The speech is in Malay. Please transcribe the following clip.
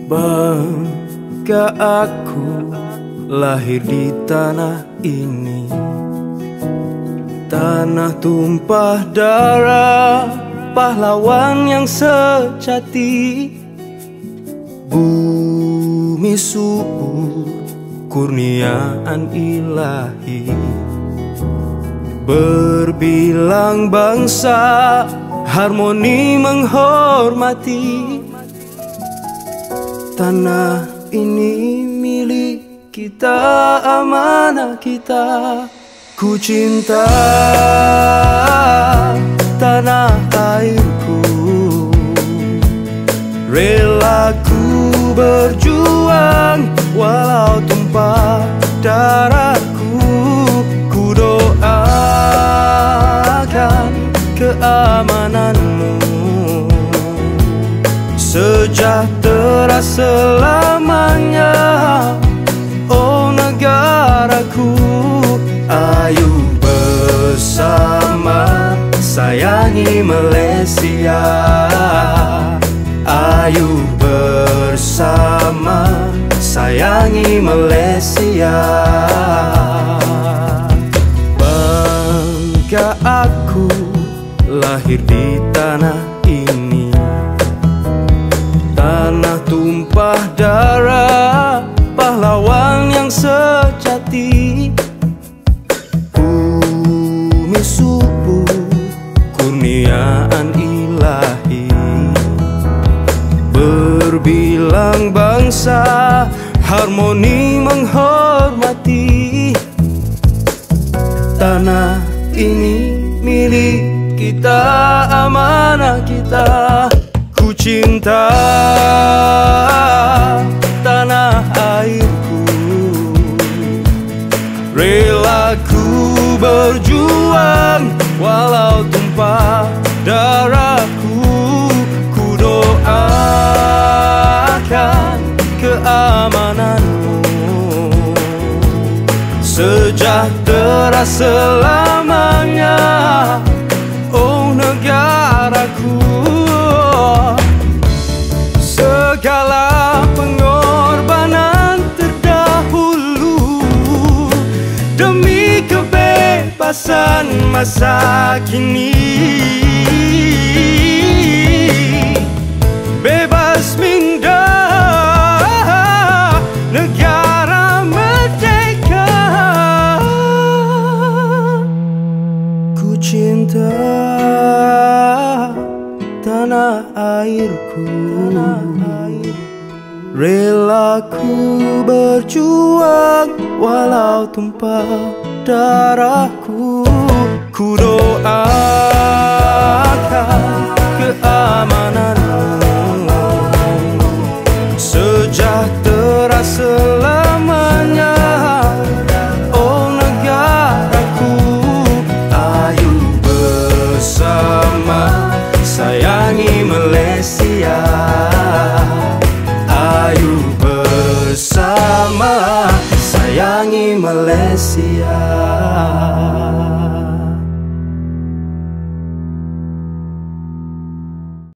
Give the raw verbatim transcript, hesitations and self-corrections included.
Bangga aku lahir di tanah ini, tanah tumpah darah pahlawan yang sejati. Bumi subur kurniaan ilahi, berbilang bangsa harmoni menghormati. Tanah ini milik kita, amanah kita. Ku cinta tanah airku, rela ku berjuang walau tumpah darahku. Ku doakan keamananmu, sejahtera selamanya, oh negaraku. Ayo bersama sayangi Malaysia, ayo bersama sayangi Malaysia. Bangga aku lahir di tanah ini, tanah tumpah darah pahlawan yang sejati. Bumi subur kurniaan ilahi, berbilang bangsa harmoni menghormati. Tanah ini milik kita, amanah kita. Ku cinta tanah airku, rela ku berjuang walau tumpah darahku. Ku doakan keamananmu, sejahtera selamanya, oh negaraku. Segala pengorbanan terdahulu demi kebebasan masa kini. Bebas minda, negara merdeka. Ku cinta tanah airku, rela ku berjuang walau tumpah darahku. Ku doakan keamananmu, sejahtera selamanya,